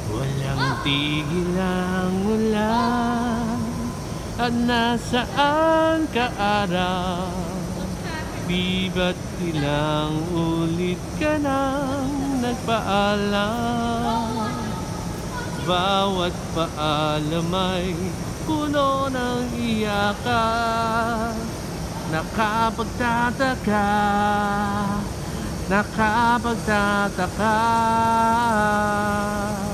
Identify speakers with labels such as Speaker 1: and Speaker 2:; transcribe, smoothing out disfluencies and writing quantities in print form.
Speaker 1: Walang tigil ang ulan. At nasaan ka araw? Di ba't ilang ulit ka nang nagpaalam? Bawat paalam ay puno ng iyakan. Nakapagtataka, nakapagtataka.